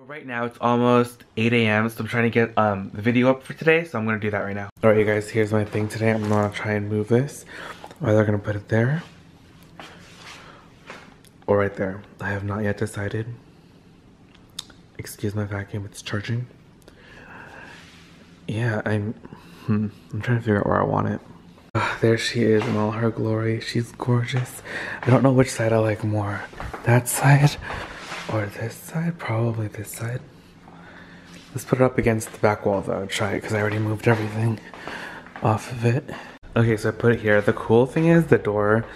Right now it's almost 8 a.m. so I'm trying to get the video up for today, so I'm gonna do that right now. Alright you guys, here's my thing today. I'm gonna try and move this. Or they're gonna put it there. Or right there. I have not yet decided. Excuse my vacuum, it's charging. Yeah, I'm trying to figure out where I want it. There she is in all her glory. She's gorgeous. I don't know which side I like more. That side or this side? Probably this side. Let's put it up against the back wall though. Try it because I already moved everything off of it. Okay, so I put it here. The cool thing is the door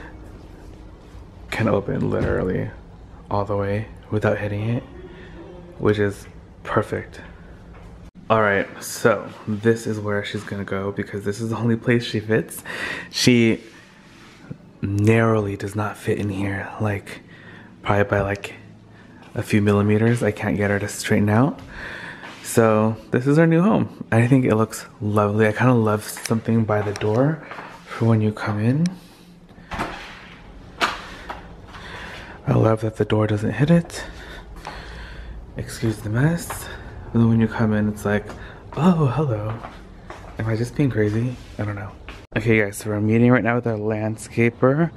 can open literally all the way without hitting it, which is perfect. Alright, so this is where she's gonna go because this is the only place she fits. She narrowly does not fit in here, like probably by like a few millimeters. I can't get her to straighten out. So this is our new home. I think it looks lovely. I kind of love something by the door for when you come in. I love that the door doesn't hit it. Excuse the mess. And then when you come in, it's like, oh, hello. Am I just being crazy? I don't know. Okay guys, so we're meeting right now with our landscaper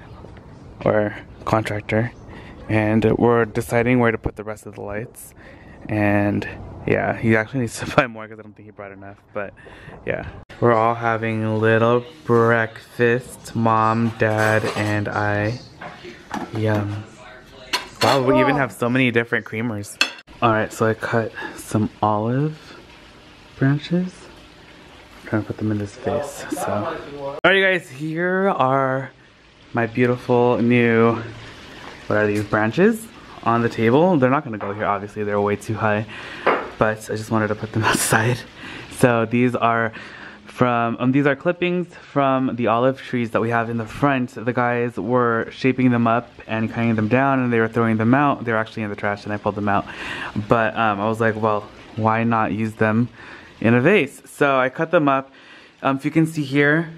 or contractor, and we're deciding where to put the rest of the lights. And yeah, he actually needs to buy more because I don't think he brought enough, but yeah. We're all having a little breakfast, mom, dad, and I. Yum. Wow, we even have so many different creamers. Alright, so I cut some olive branches. I'm trying to put them in this vase, so. Alright you guys, here are my beautiful new, what are these, branches on the table. They're not gonna go here, obviously, they're way too high, but I just wanted to put them outside. So these are from, these are clippings from the olive trees that we have in the front. The guys were shaping them up and cutting them down, and they were throwing them out. They were actually in the trash and I pulled them out. But I was like, well, why not use them in a vase? So I cut them up. If you can see here,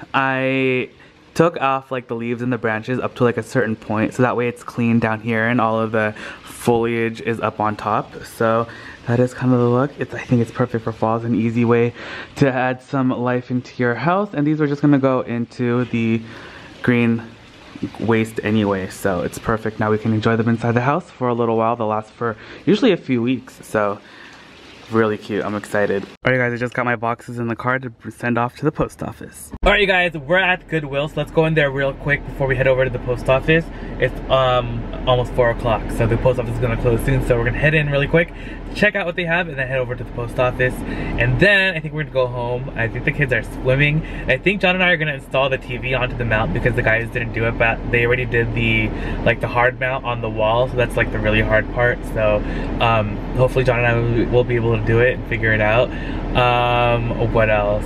I took off like the leaves and the branches up to like a certain point, so that way it's clean down here and all of the foliage is up on top. So that is kind of the look. I think it's perfect for fall. It's an easy way to add some life into your house, and these are just gonna go into the green waste anyway, so it's perfect. Now we can enjoy them inside the house for a little while. They'll last for usually a few weeks, so really cute. I'm excited. Alright guys, I just got my boxes in the car to send off to the post office. Alright you guys, we're at Goodwill, so let's go in there real quick before we head over to the post office. It's almost 4 o'clock, so the post office is gonna close soon, so we're gonna head in really quick, check out what they have, and then head over to the post office. And then I think we're gonna go home. I think the kids are swimming. I think John and I are gonna install the TV onto the mount because the guys didn't do it, but they already did the hard mount on the wall, so that's like the really hard part. So hopefully John and I will be able to do it and figure it out. What else?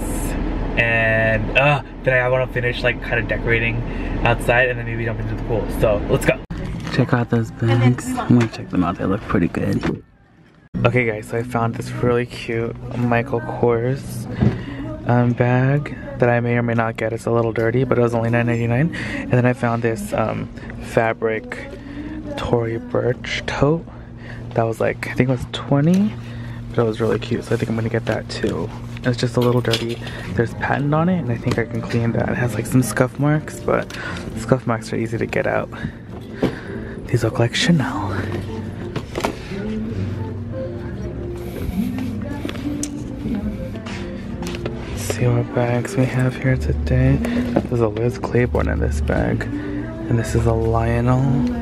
And then I want to finish like kind of decorating outside and then maybe jump into the pool. So let's go. Check out those bags. I'm gonna check them out. They look pretty good. Okay guys, so I found this really cute Michael Kors bag that I may or may not get. It's a little dirty, but it was only $9.99. And then I found this fabric Tory Burch tote that was like, I think it was 20, but it was really cute, so I think I'm gonna get that too. It's just a little dirty. There's patent on it, and I think I can clean that. It has like some scuff marks, but scuff marks are easy to get out. These look like Chanel. Let's see what bags we have here today. There's a Liz Claiborne in this bag, and this is a Lionel.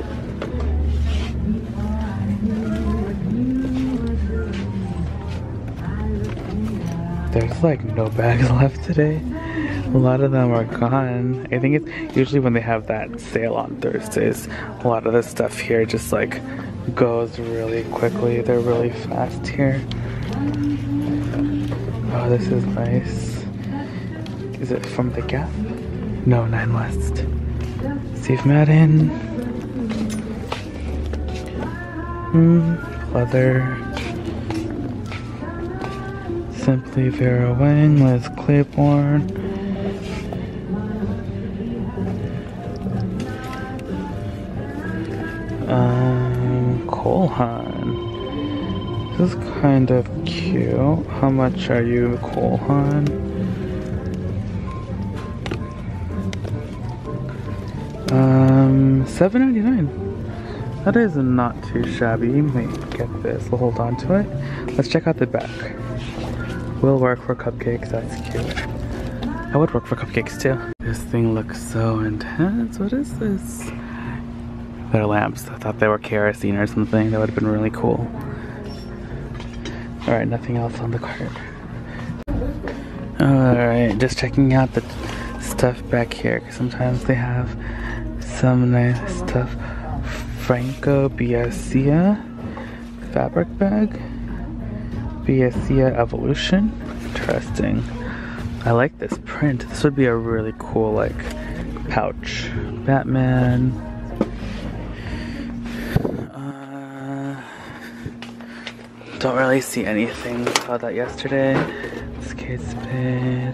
There's like no bags left today. A lot of them are gone. I think it's usually when they have that sale on Thursdays, a lot of the stuff here just like goes really quickly. They're really fast here. Oh, this is nice. Is it from the Gap? No, Nine West. Steve Madden. Leather. Simply Vera Wang, Liz Claiborne. Cole Haan. This is kind of cute. How much are you, Cole Han? $7.99. That is not too shabby. You may get this. We'll hold on to it. Let's check out the back. Will work for cupcakes. That's cute. I would work for cupcakes too. This thing looks so intense. What is this? They're lamps. I thought they were kerosene or something. That would have been really cool. Alright, nothing else on the cart. Alright, just checking out the stuff back here, because sometimes they have some nice stuff. Franco Biasia fabric bag. Biasia Evolution. Interesting. I like this print. This would be a really cool, like, pouch. Batman. Don't really see anything. Saw that yesterday. This Kate Spade.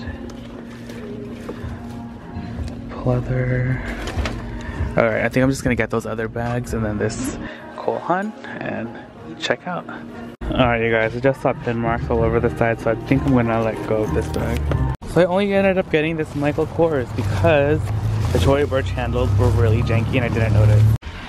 Pleather. Alright, I think I'm just gonna get those other bags and then this Cole Haan and check out. Alright, you guys, I just saw pin marks all over the side, so I think I'm gonna let go of this bag. So I only ended up getting this Michael Kors because the Tory Burch handles were really janky and I didn't notice.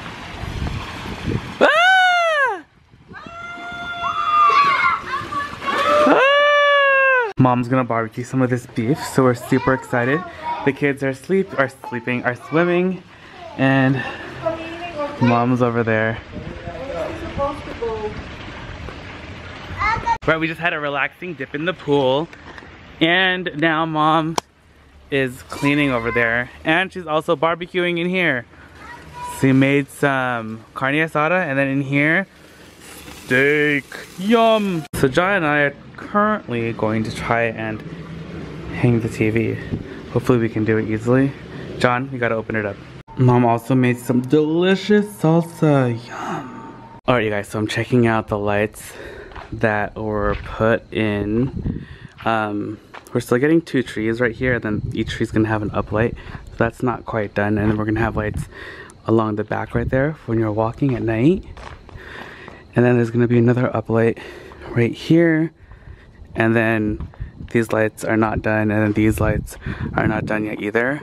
Mom's gonna barbecue some of this beef, so we're super excited. The kids are swimming, and Mom's over there. Right, we just had a relaxing dip in the pool, and now Mom is cleaning over there, and she's also barbecuing in here. So we made some carne asada, and then in here, steak. Yum! So John and I are currently going to try and hang the TV. Hopefully we can do it easily. John, you gotta open it up. Mom also made some delicious salsa. Yum! Alright you guys, so I'm checking out the lights that were put in. We're still getting 2 trees right here, and then each tree's gonna have an uplight. So that's not quite done, and then we're gonna have lights along the back right there when you're walking at night. And then there's gonna be another uplight right here. And then these lights are not done, and then these lights are not done yet either.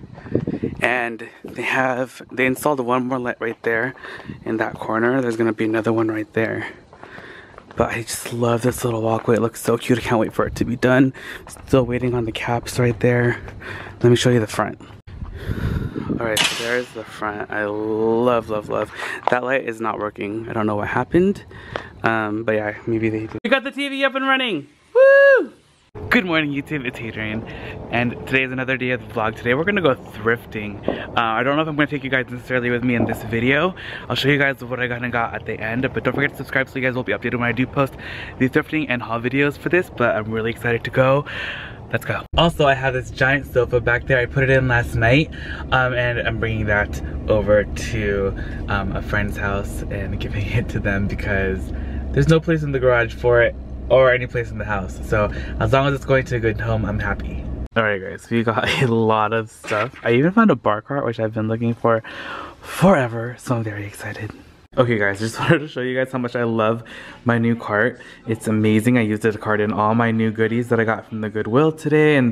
And they installed one more light right there in that corner. There's gonna be another one right there. But I just love this little walkway. It looks so cute. I can't wait for it to be done. Still waiting on the caps right there. Let me show you the front. Alright, so there's the front. I love, love, love. That light is not working. I don't know what happened. But yeah, maybe they did. We got the TV up and running! Woo! Good morning YouTube, it's Adrian. And today is another day of the vlog. Today we're gonna go thrifting. I don't know if I'm gonna take you guys necessarily with me in this video. I'll show you guys what I got at the end. But don't forget to subscribe so you guys will be updated when I do post the thrifting and haul videos for this. But I'm really excited to go. Let's go. Also, I have this giant sofa back there. I put it in last night, and I'm bringing that over to a friend's house and giving it to them because there's no place in the garage for it or any place in the house. So as long as it's going to a good home, I'm happy. Alright guys, we got a lot of stuff. I even found a bar cart, which I've been looking for forever, so I'm very excited. Okay guys, just wanted to show you guys how much I love my new cart. It's amazing. I used it to cart in all my new goodies that I got from the Goodwill today, and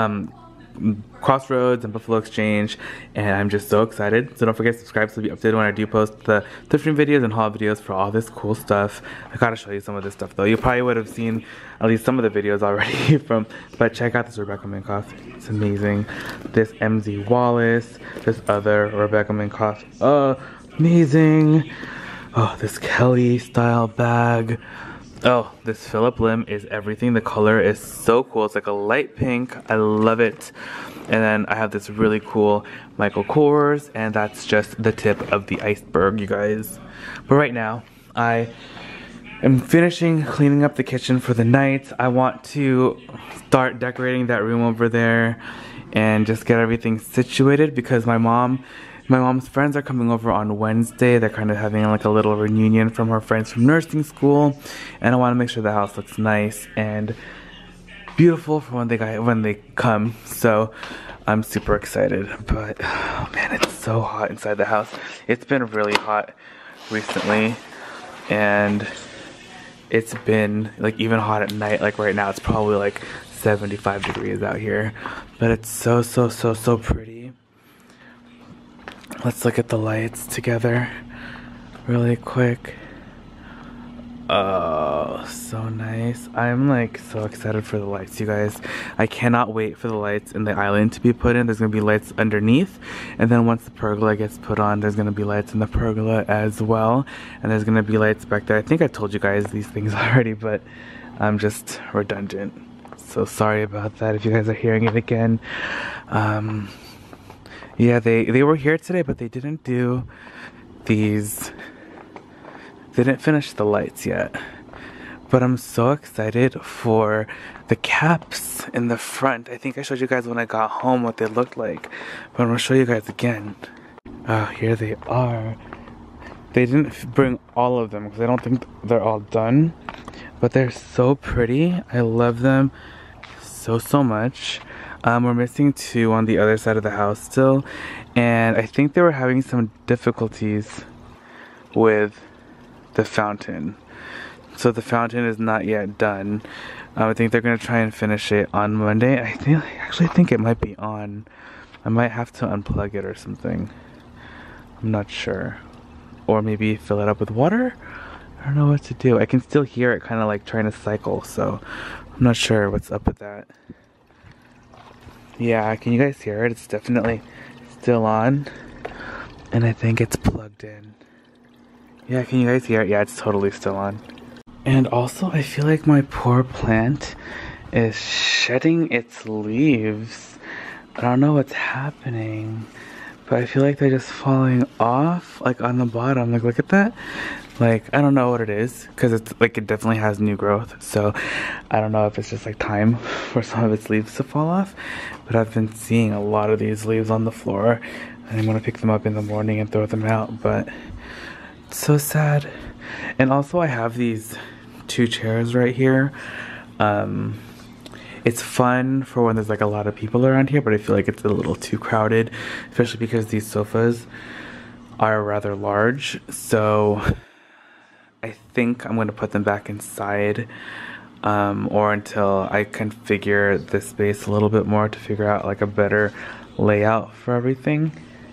Crossroads and Buffalo Exchange, and I'm just so excited. So don't forget to subscribe so you'll be updated when I do post the thrifting videos and haul videos for all this cool stuff. I gotta show you some of this stuff though. You probably would have seen at least some of the videos already but check out this Rebecca Minkoff. It's amazing. This MZ Wallace, this other Rebecca Minkoff. Amazing. Oh, this Kelly style bag. Oh, this Phillip Lim is everything. The color is so cool. It's like a light pink. I love it. And then I have this really cool Michael Kors, and that's just the tip of the iceberg, you guys. But right now, I am finishing cleaning up the kitchen for the night. I want to start decorating that room over there and just get everything situated because my mom's friends are coming over on Wednesday. They're kind of having like a little reunion from her friends from nursing school, and I want to make sure the house looks nice and beautiful for when they come. So I'm super excited. But oh man, it's so hot inside the house. It's been really hot recently, and it's been like even hot at night. Like right now it's probably like 75 degrees out here, but it's so pretty. Let's look at the lights together really quick. Oh, so nice. I'm like so excited for the lights, you guys. I cannot wait for the lights in the island to be put in. There's gonna be lights underneath, and then once the pergola gets put on, there's gonna be lights in the pergola as well, and there's gonna be lights back there. I think I told you guys these things already, but I'm just redundant, so sorry about that if you guys are hearing it again. Yeah, they were here today, but they didn't do these. They didn't finish the lights yet, but I'm so excited for the caps in the front. I think I showed you guys when I got home what they looked like, but I'm gonna show you guys again. Oh, here they are. They didn't bring all of them because I don't think they're all done, but they're so pretty. I love them so much. We're missing 2 on the other side of the house still, and I think they were having some difficulties with the fountain, so the fountain is not yet done. I think they're gonna try and finish it on Monday. I actually think it might be on. I might have to unplug it or something. I'm not sure, or maybe fill it up with water. I don't know what to do. I can still hear it kind of like trying to cycle, so I'm not sure what's up with that. Yeah, can you guys hear it? It's definitely still on, and I think it's plugged in. Yeah, can you guys hear it? Yeah, it's totally still on. And also, I feel like my poor plant is shedding its leaves. I don't know what's happening, but I feel like they're just falling off, like on the bottom. Like, look at that. Like, I don't know what it is, because it's like it definitely has new growth. So I don't know if it's just like time for some of its leaves to fall off. But I've been seeing a lot of these leaves on the floor, and I'm gonna pick them up in the morning and throw them out. But so sad. And also I have these 2 chairs right here. It's fun for when there's like a lot of people around here, but I feel like it's a little too crowded, especially because these sofas are rather large. So I think I'm gonna put them back inside, or until I configure this space a little bit more to figure out like a better layout for everything.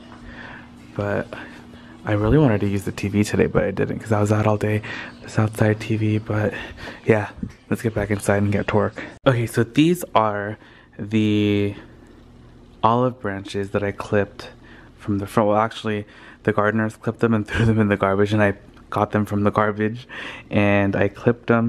But I really wanted to use the TV today, but I didn't because I was out all day. This outside TV, but yeah, let's get back inside and get to work. Okay, so these are the olive branches that I clipped from the front. Well, actually, the gardeners clipped them and threw them in the garbage, and I got them from the garbage, and I clipped them.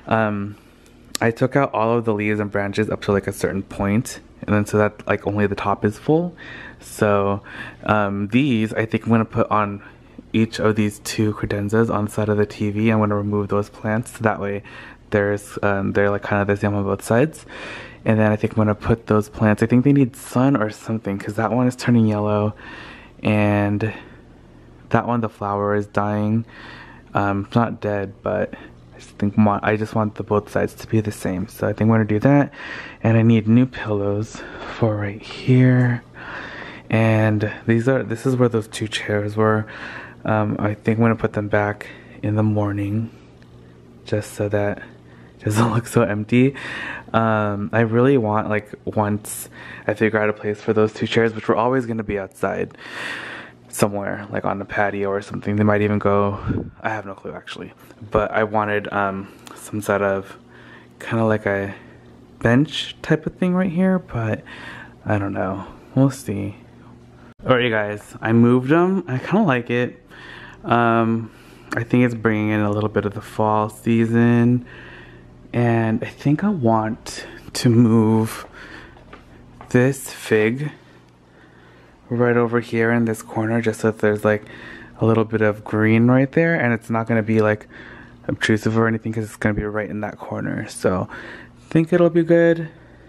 I took out all of the leaves and branches up to like a certain point, and then so that like only the top is full. So these I think I'm gonna put on each of these 2 credenzas on the side of the TV. I'm gonna remove those plants, so that way there's they're like kind of the same on both sides. And then I think I'm gonna put those plants, I think they need sun or something, because that one is turning yellow, and that one, the flower is dying. It's not dead, but I just want the both sides to be the same. So I think I'm gonna do that. And I need new pillows for right here. And this is where those 2 chairs were. I think I'm gonna put them back in the morning, just so that it doesn't look so empty. I really want, like, once I figure out a place for those 2 chairs, which were always gonna be outside somewhere, like on the patio or something. They might even go, I have no clue actually. But I wanted some sort of kind of like a bench type of thing right here, but I don't know. We'll see. Alright, you guys, I moved them. I kind of like it. I think it's bringing in a little bit of the fall season, and I think I want to move this fig right over here in this corner, just so that there's like a little bit of green right there, and it's not going to be like obtrusive or anything because it's going to be right in that corner. So I think it'll be good.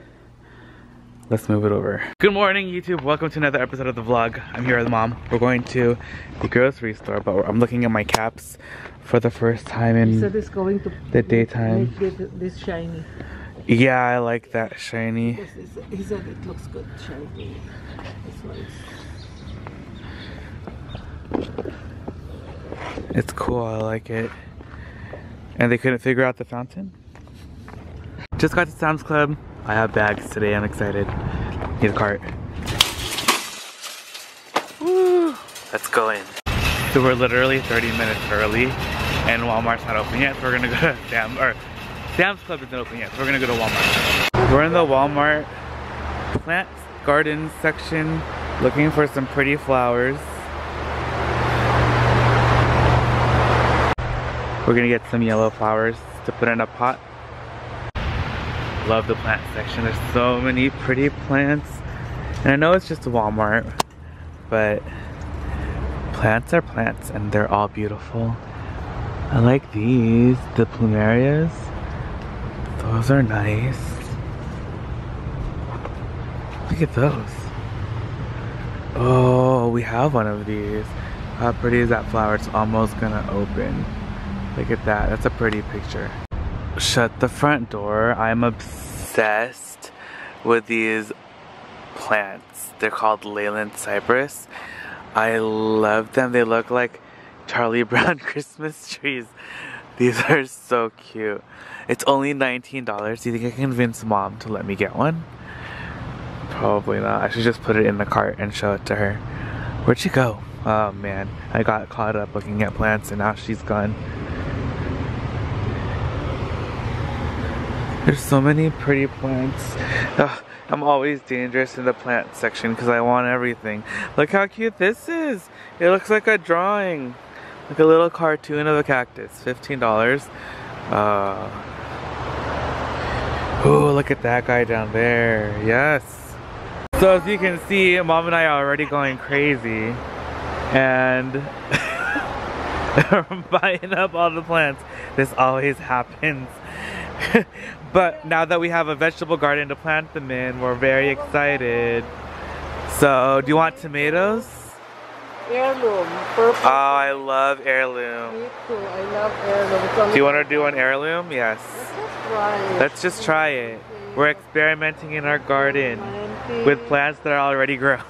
Let's move it over. Good morning, YouTube. Welcome to another episode of the vlog. I'm here with Mom. We're going to the grocery store, but I'm looking at my caps for the first time in it's going to the daytime. Make this shiny. Yeah, I like that shiny. He said it looks good shiny. It's cool, I like it. And they couldn't figure out the fountain. Just got to Sam's Club. I have bags today, I'm excited. Need a cart. Woo! Let's go in. So we're literally 30 minutes early and Walmart's not open yet, so we're gonna go to Sam's Club isn't open yet, so we're gonna go to Walmart. We're in the Walmart plant garden section looking for some pretty flowers. We're gonna get some yellow flowers to put in a pot. Love the plant section. There's so many pretty plants. And I know it's just a Walmart, but plants are plants and they're all beautiful. I like these, the plumerias. Those are nice. Look at those. Oh, we have one of these. How pretty is that flower? It's almost gonna open. Look at that. That's a pretty picture. Shut the front door. I'm obsessed with these plants. They're called Leyland Cypress. I love them. They look like Charlie Brown Christmas trees. These are so cute. It's only $19. Do you think I can convince mom to let me get one? Probably not. I should just put it in the cart and show it to her. Where'd she go? Oh man, I got caught up looking at plants and now she's gone. There's so many pretty plants. Ugh, I'm always dangerous in the plant section because I want everything. Look how cute this is. It looks like a drawing. Like a little cartoon of a cactus. $15. Oh, look at that guy down there. Yes. So as you can see, mom and I are already going crazy. And buying up all the plants. This always happens. But now that we have a vegetable garden to plant them in, we're very excited. So, do you want tomatoes? Heirloom, purple. Oh, I love heirloom. Me too, I love heirloom. Do you want to do an heirloom? Yes. Let's just try it. Let's just try it. We're experimenting in our garden with plants that are already grown.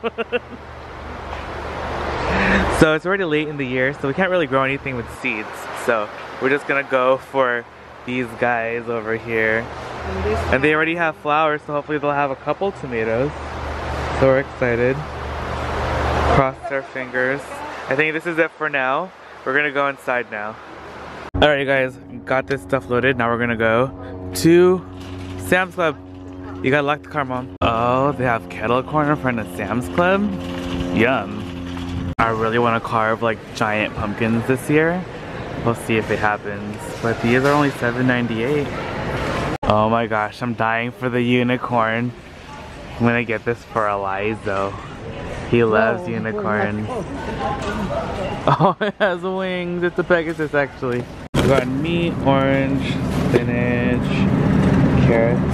So it's already late in the year, so we can't really grow anything with seeds. So we're just gonna go for these guys over here. And they already have flowers, so hopefully they'll have a couple tomatoes. So we're excited. Cross our fingers. I think this is it for now. We're gonna go inside now. Alright guys, got this stuff loaded. Now we're gonna go to Sam's Club. You gotta lock the car, mom. Oh, they have kettle corn in front of Sam's Club? Yum. I really want to carve like giant pumpkins this year. We'll see if it happens. But these are only $7.98. Oh my gosh, I'm dying for the unicorn. I'm gonna get this for Elizo. He loves unicorns. Oh, it has wings. It's a Pegasus actually. We got meat, orange, spinach, carrots.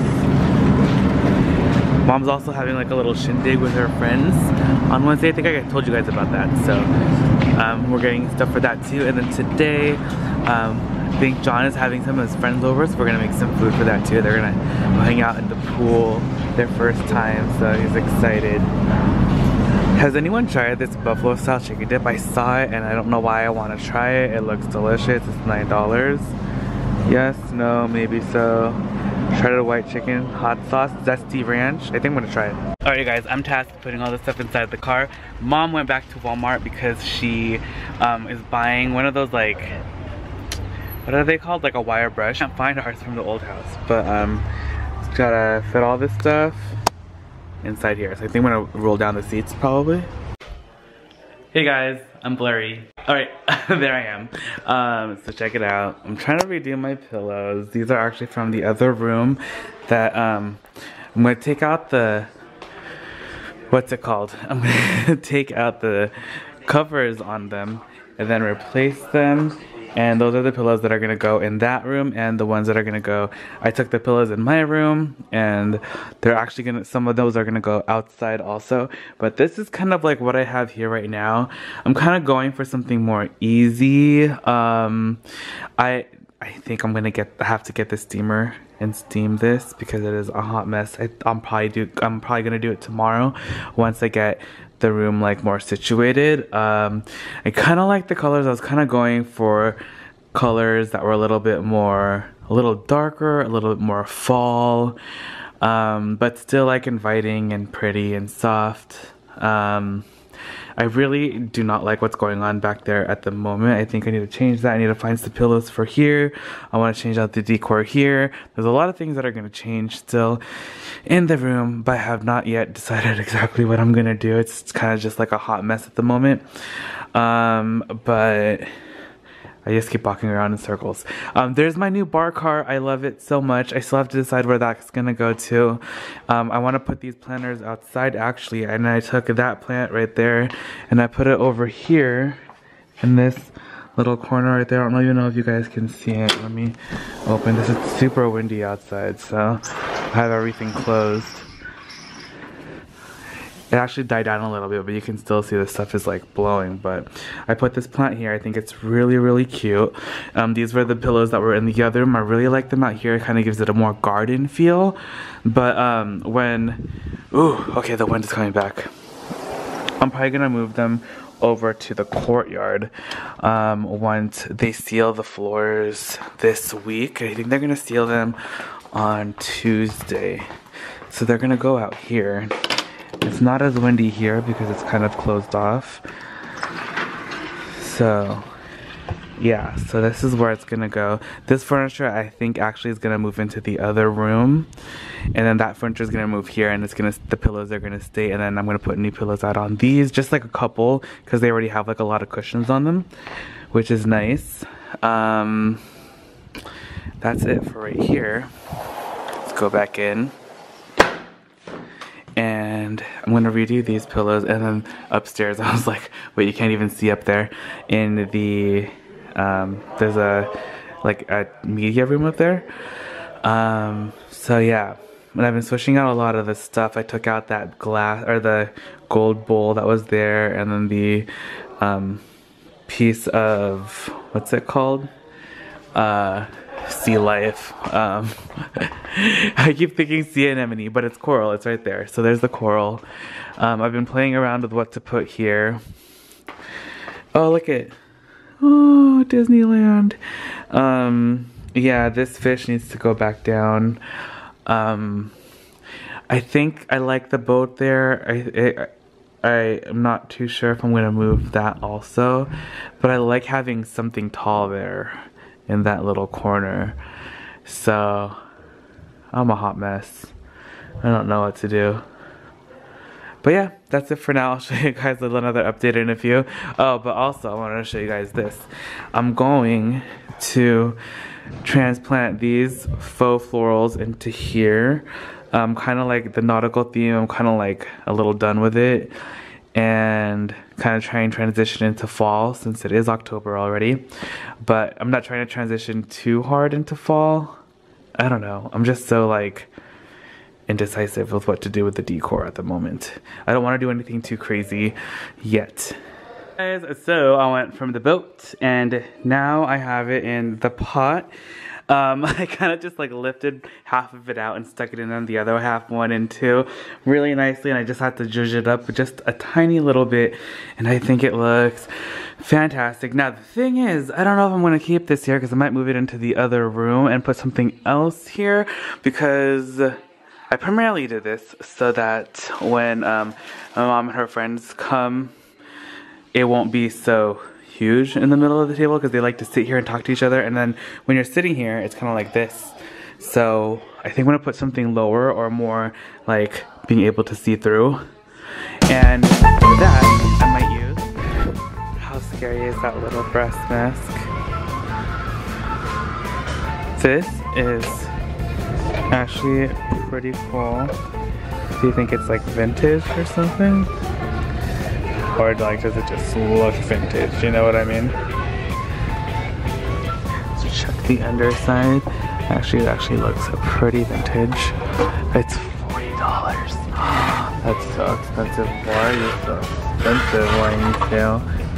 Mom's also having like a little shindig with her friends on Wednesday. I think I told you guys about that. So we're getting stuff for that too. And then today, I think John is having some of his friends over, so we're gonna make some food for that too. They're gonna hang out in the pool their first time, so he's excited. Has anyone tried this buffalo style chicken dip? I saw it and I don't know why I want to try it. It looks delicious. It's $9. Yes, no, maybe so. Shredded white chicken, hot sauce, zesty ranch. I think I'm gonna try it. Alright guys, I'm tasked with putting all this stuff inside the car. Mom went back to Walmart because she is buying one of those like, what are they called? Like a wire brush. I can't find ours from the old house, but gotta fit all this stuff inside here. So I think I'm gonna roll down the seats probably. Hey guys, I'm blurry. Alright, there I am. So check it out. I'm trying to redo my pillows. These are actually from the other room that I'm gonna take out the, what's it called? I'm gonna take out the covers on them and then replace them. And those are the pillows that are gonna go in that room and the ones that are gonna go, I took the pillows in my room and they're actually gonna, some of those are gonna go outside also. But this is kind of like what I have here right now. I'm kind of going for something more easy. I think I'm gonna have to get the steamer and steam this because it is a hot mess. I'm probably gonna do it tomorrow once I get the room like more situated. I kind of like the colors. I was kind of going for colors that were a little darker, a little bit more fall, but still like inviting and pretty and soft. I really do not like what's going on back there at the moment. I think I need to change that. I need to find some pillows for here. I want to change out the decor here. There's a lot of things that are going to change still in the room, but I have not yet decided exactly what I'm going to do. It's kind of just like a hot mess at the moment. But I just keep walking around in circles. There's my new bar cart. I love it so much. I still have to decide where that's gonna go to. I want to put these planters outside actually, and I took that plant right there and I put it over here in this little corner right there. I don't even know if you guys can see it. Let me open this. It's super windy outside, so I have everything closed. It actually died down a little bit, but you can still see the stuff is like blowing. But I put this plant here. I think it's really, really cute. These were the pillows that were in the other room. I really like them out here. It kind of gives it a more garden feel. But okay, the wind is coming back. I'm probably gonna move them over to the courtyard once they seal the floors this week. I think they're gonna seal them on Tuesday. So they're gonna go out here. It's not as windy here because it's kind of closed off. So yeah, so this is where it's gonna go. This furniture I think actually is gonna move into the other room, and then that furniture is gonna move here, and the pillows are gonna stay, and then I'm gonna put new pillows out on these, just like a couple, because they already have like a lot of cushions on them, which is nice. That's it for right here. Let's go back in. And I'm gonna redo these pillows, and then upstairs I was like, wait, you can't even see up there in the there's a media room up there. So yeah, and I've been switching out a lot of the stuff. I took out that glass or the gold bowl that was there, and then the piece of, what's it called, sea life. I keep thinking sea anemone, but it's coral. It's right there. So there's the coral. I've been playing around with what to put here. Oh, look at, oh, Disneyland. Yeah, this fish needs to go back down. I think I like the boat there. I'm not too sure if I'm gonna move that also, but I like having something tall there in that little corner. So I'm a hot mess. I don't know what to do. But yeah, that's it for now. I'll show you guys another update in a few. Oh, but also I wanted to show you guys this. I'm going to transplant these faux florals into here. Kind of like the nautical theme. I'm kind of like a little done with it, and kind of trying to transition into fall since it is October already. But I'm not trying to transition too hard into fall. I don't know. I'm just so like indecisive with what to do with the decor at the moment. I don't want to do anything too crazy yet. Guys, so I went from the boat and now I have it in the pot. I kind of just like lifted half of it out and stuck it in, and the other half went into really nicely, and I just had to zhuzh it up just a tiny little bit, and I think it looks fantastic. Now the thing is, I don't know if I'm going to keep this here because I might move it into the other room and put something else here, because I primarily did this so that when my mom and her friends come, it won't be so huge in the middle of the table, because they like to sit here and talk to each other, and then when you're sitting here it's kind of like this. So I think I'm gonna put something lower or more like being able to see through, and for that I might use, how scary is that little breast mask? This is actually pretty cool. Do you think it's like vintage or something? Or like, does it just look vintage? You know what I mean? So check the underside. Actually, it actually looks pretty vintage. It's $40. That's so expensive. Why are you so expensive? Why are you sale?